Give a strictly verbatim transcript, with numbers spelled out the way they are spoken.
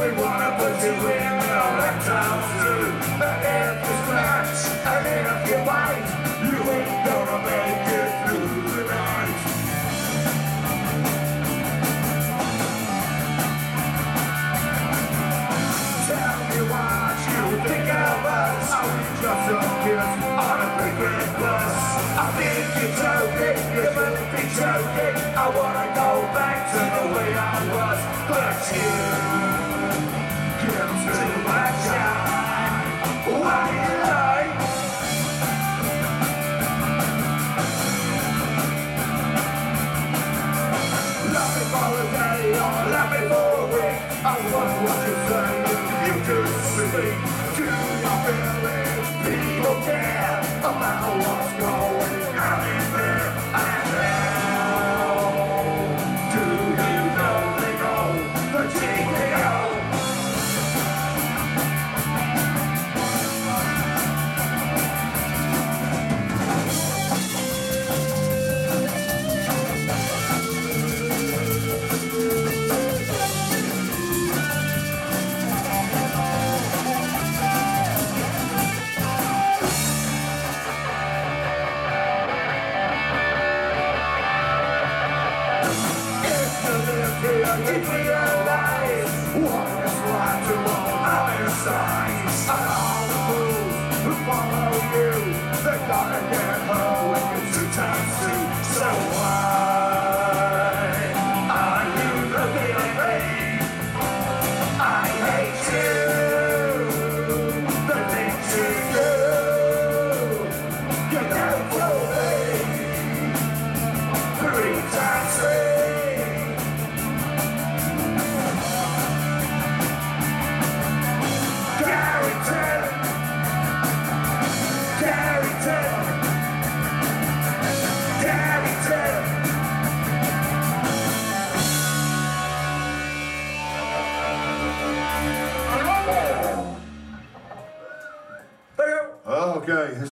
we wanna put you in the lifetime zoo. And if you scratch, and if you bite, you ain't gonna make it through the night. Tell me what you think of us. Are we just some kids on a big red bus? I think you're joking, you must be joking. I wanna go back to the way I was, but you give too much time. Why do you lie? Love me for a day or love me for a week. I want what you say, you do speak. Do you feel it? People care about what's going on in there and now. Do you know they know the G P O? If you realize what is right to all other sides, and all the fools who follow you, they're gonna get hurt when you're two times two. So why are you looking at me? I hate you. The things you do, you never told me. Three times three. Okay.